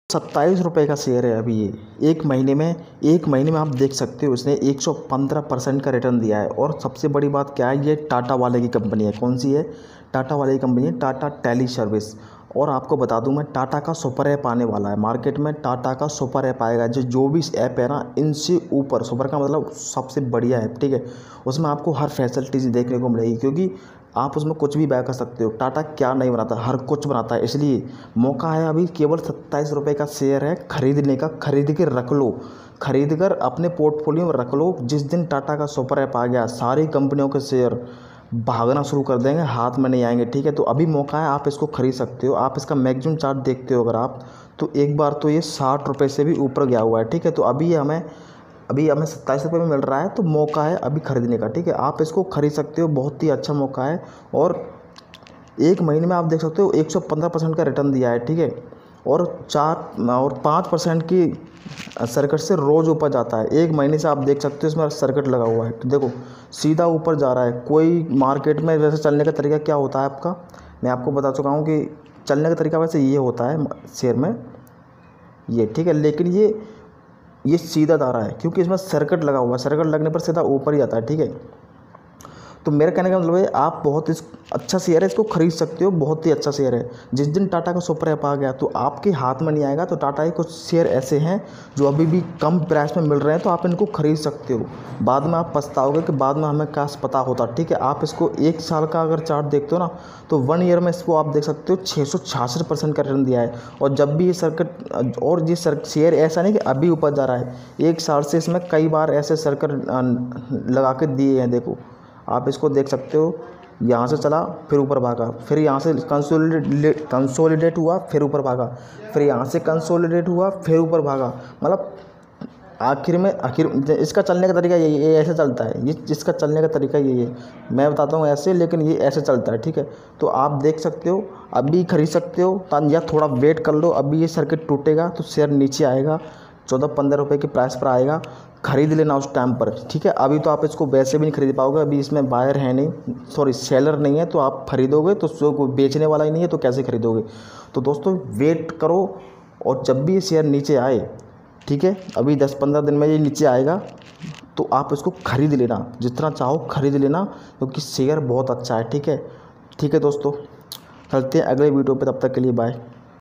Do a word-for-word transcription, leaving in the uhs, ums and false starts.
सत्ताईस रुपये का शेयर है अभी ये। एक महीने में एक महीने में आप देख सकते हो इसने एक सौ पंद्रह परसेंट का रिटर्न दिया है। और सबसे बड़ी बात क्या है, ये टाटा वाले की कंपनी है। कौन सी है? टाटा वाले की कंपनी है, टाटा टेली सर्विस। और आपको बता दूं मैं, टाटा का सुपर ऐप आने वाला है मार्केट में। टाटा का सुपर ऐप आएगा, जो जो भी ऐप है ना, इनसे ऊपर, सुपर का मतलब सबसे बढ़िया ऐप, ठीक है। उसमें आपको हर फैसिलिटीज़ देखने को मिलेगी, क्योंकि आप उसमें कुछ भी बाय कर सकते हो। टाटा क्या नहीं बनाता, हर कुछ बनाता है। इसलिए मौका है अभी, केवल सत्ताईस रुपये का शेयर है खरीदने का। खरीद के रख लो, खरीद कर अपने पोर्टफोलियो में रख लो। जिस दिन टाटा का सुपर ऐप आ गया, सारी कंपनियों के शेयर भागना शुरू कर देंगे, हाथ में नहीं आएंगे, ठीक है। तो अभी मौका है, आप इसको खरीद सकते हो। आप इसका मैक्सिमम चार्ट देखते हो अगर आप, तो एक बार तो ये साठ रुपये से भी ऊपर गया हुआ है, ठीक है। तो अभी हमें अभी हमें सत्ताईस रुपये में मिल रहा है, तो मौका है अभी खरीदने का, ठीक है। आप इसको खरीद सकते हो, बहुत ही अच्छा मौका है। और एक महीने में आप देख सकते हो एक सौ पंद्रह परसेंट का रिटर्न दिया है, ठीक है। और चार और पाँच परसेंट की सर्किट से रोज़ ऊपर जाता है। एक महीने से आप देख सकते हो इसमें सर्किट लगा हुआ है, तो देखो सीधा ऊपर जा रहा है। कोई मार्केट में वैसे चलने का तरीका क्या होता है आपका, मैं आपको बता चुका हूँ कि चलने का तरीका वैसे ये होता है शेयर में, ये, ठीक है। लेकिन ये ये सीधा जा रहा है क्योंकि इसमें सर्किट लगा हुआ है। सर्किट लगने पर सीधा ऊपर ही जाता है, ठीक है। तो मेरे कहने का मतलब है, आप बहुत इस अच्छा शेयर है, इसको खरीद सकते हो, बहुत ही अच्छा शेयर है। जिस दिन टाटा का सुपर ऐप आ गया तो आपके हाथ में नहीं आएगा। तो टाटा के कुछ शेयर ऐसे हैं जो अभी भी कम प्राइस में मिल रहे हैं, तो आप इनको खरीद सकते हो। बाद में आप पछताओगे कि बाद में हमें काश पता होता, ठीक है। आप इसको एक साल का अगर चार्ट देखते हो ना, तो वन ईयर में इसको आप देख सकते हो छः सौ छियासठ परसेंट का रिटर्न दिया है। और जब भी ये सर्किट, और ये शेयर ऐसा नहीं कि अभी ऊपर जा रहा है, एक साल से इसमें कई बार ऐसे सर्किट लगा के दिए हैं। देखो आप इसको देख सकते हो, यहाँ से चला फिर ऊपर भागा, फिर यहाँ से कंसोलिडेट कंसोलिडेट हुआ फिर ऊपर भागा, फिर यहाँ से कंसोलिडेट हुआ फिर ऊपर भागा। मतलब आखिर में आखिर इसका चलने का तरीका यही है, ऐसे चलता है ये। इसका चलने का तरीका यही है, मैं बताता हूँ ऐसे, लेकिन ये ऐसे चलता है, ठीक है। तो आप देख सकते हो, अभी खरीद सकते हो, या थोड़ा वेट कर लो। अभी ये सर्किट टूटेगा तो शेयर नीचे आएगा, चौदह पंद्रह रुपये के प्राइस पर आएगा, खरीद लेना उस टाइम पर, ठीक है। अभी तो आप इसको वैसे भी नहीं खरीद पाओगे, अभी इसमें बायर है नहीं, सॉरी सेलर नहीं है। तो आप खरीदोगे तो जो बेचने वाला ही नहीं है, तो कैसे खरीदोगे। तो दोस्तों वेट करो, और जब भी ये शेयर नीचे आए, ठीक है, अभी दस पंद्रह दिन में ये नीचे आएगा, तो आप इसको खरीद लेना, जितना चाहो खरीद लेना, क्योंकि शेयर बहुत अच्छा है, ठीक है। ठीक है दोस्तों, चलते हैं अगले वीडियो पे, तब तक के लिए बाय।